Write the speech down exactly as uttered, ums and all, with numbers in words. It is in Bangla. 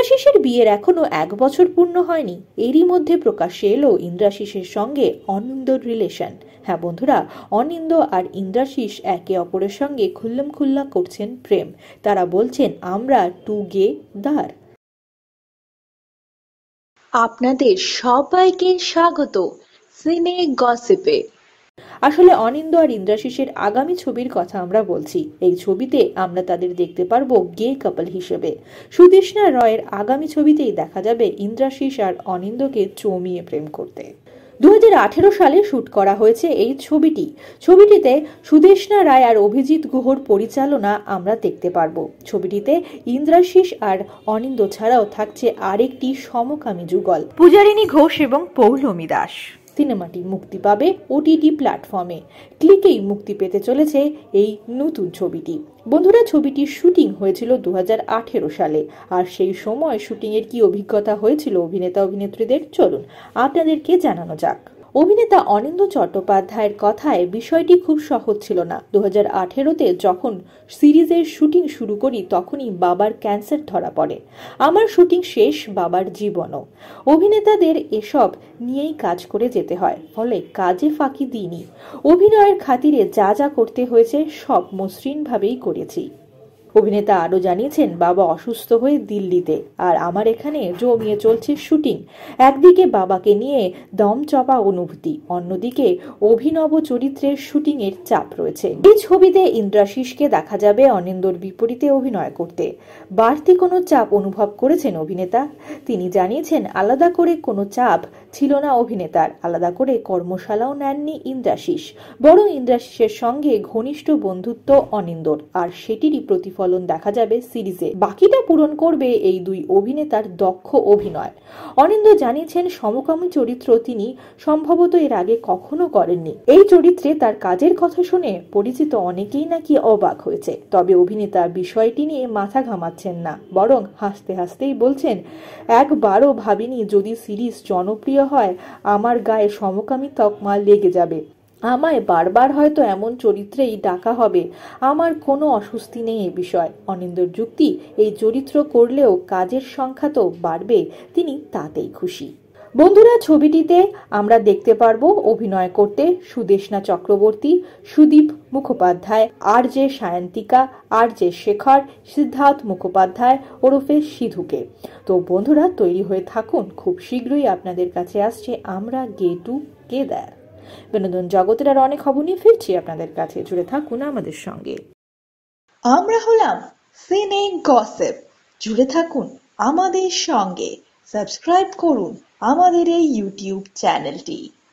ইন্দ্রাশিসের বিয়ের এখনো এক বছর পূর্ণ হয়নি, এরই মধ্যে প্রকাশ্যে এলো ইন্দ্রাশিসের সঙ্গে অনিন্দর রিলেশন। হ্যাঁ বন্ধুরা, অনিন্দ আর ইন্দ্রাশিস একে অপরের সঙ্গে খুল্লম খুল্লা করছেন প্রেম। তারা বলছেন আমরা টুগেদার। আপনাদের সবাইকে স্বাগত সিনে গসিপে। আসলে অনিন্দ আর ইন্দ্রাশিসের আগামী ছবির কথা আমরা বলছি। এই ছবিতে আমরা তাদের দেখতে পারবো গে কাপল হিসেবে। সুদেষ্ণা রয়ের আগামী ছবিতেই দেখা যাবে ইন্দ্রাশিস আর অনিন্দকে চমিয়ে প্রেম করতে। দু হাজার আঠেরো সালে শুট করা হয়েছে এই ছবিটি। ছবিটিতে সুদেষ্ণা রায় আর অভিজিৎ গুহর পরিচালনা আমরা দেখতে পারবো। ছবিটিতে ইন্দ্রাশিস আর অনিন্দ ছাড়াও থাকছে আরেকটি সমকামী যুগল, পূজারিণী ঘোষ এবং পৌলমী দাস। সিনেমাটি মুক্তি পাবে ওটিটি প্ল্যাটফর্মে। ক্লিকেই মুক্তি পেতে চলেছে এই নতুন ছবিটি। বন্ধুরা, ছবিটির শুটিং হয়েছিল দু হাজার আঠেরো সালে। আর সেই সময় শুটিং এর কি অভিজ্ঞতা হয়েছিল অভিনেতা অভিনেত্রীদের, চলুন আপনাদেরকে জানানো যাক। অভিনেতা অনিন্দ চট্টোপাধ্যায়ের কথায় বিষয়টি খুব সহজ ছিল না। দু হাজার আঠেরোতে যখন সিরিজের শুটিং শুরু করি তখনই বাবার ক্যান্সার ধরা পড়ে। আমার শুটিং শেষ, বাবার জীবনও। অভিনেতাদের এসব নিয়েই কাজ করে যেতে হয়, ফলে কাজে ফাঁকি দিইনি। অভিনয়ের খাতিরে যা যা করতে হয়েছে সব মসৃণভাবেই করেছি। অভিনেতা আরও জানিয়েছেন, বাবা অসুস্থ হয়ে দিল্লিতে, আর আমার এখানে জমিয়ে চলছে শুটিং। একদিকে বাবাকে নিয়ে দম চাপা অনুভূতি, অন্যদিকে অভিনব চরিত্রের শুটিং এর চাপ রয়েছে। এই ছবিতে ইন্দ্রাশিসকে দেখা যাবে অনিন্দর বিপরীতে অভিনয় করতে। বাড়তি কোনো চাপ অনুভব করেছেন অভিনেতা? তিনি জানিয়েছেন, আলাদা করে কোনো চাপ ছিল না অভিনেতার, আলাদা করে কর্মশালাও নেননি ইন্দ্রাশিস, বরং ইন্দ্রাশিসের সঙ্গে ঘনিষ্ঠ বন্ধুত্ব অনিন্দর, আর সেটিরই প্রতিফলন দেখা যাবে সিরিজে। বাকিটা পূরণ করবে এই দুই অভিনেতার দক্ষ অভিনয়। অনিন্দ জানিয়েছেন, সমকামী চরিত্র তিনি সম্ভবত এর আগে কখনো করেননি। এই চরিত্রে তার কাজের কথা শুনে পরিচিত অনেকেই নাকি অবাক হয়েছে। তবে অভিনেতা বিষয়টি নিয়ে মাথা ঘামাচ্ছেন না, বরং হাসতে হাসতেই বলছেন, একবারও ভাবিনি যদি সিরিজ জনপ্রিয় হয় আমার গায়ে সমকামী তকমা লেগে যাবে। আমায় বারবার হয়তো এমন চরিত্রেই ডাকা হবে, আমার কোনো অস্বস্তি নেই এ বিষয়। অনিন্দর যুক্তি, এই চরিত্র করলেও কাজের সংখ্যা তো বাড়বে, তিনি তাতেই খুশি। বন্ধুরা, ছবিটিতে আমরা দেখতে পারবো অভিনয় করতে Sudeshna Chakraborty, Sudip Mukhopadhyay, R J Sayantika, R J Shekhar, Siddhartha Mukhopadhyay ওরফে সিধুকে। তো বন্ধুরা, তৈরি হয়ে থাকুন, খুব শীঘ্রই আপনাদের কাছে আসছে আমরা গে টুগেদার। বিনোদন জগতের আর অনেক খবর নিয়ে ফিরছি আপনাদের কাছে, জুড়ে থাকুন আমাদের সঙ্গে। আমরা হলাম সিনে গসিপ, জুড়ে থাকুন আমাদের সঙ্গে, সাবস্ক্রাইব করুন আমাদের এই ইউটিউব চ্যানেলটি।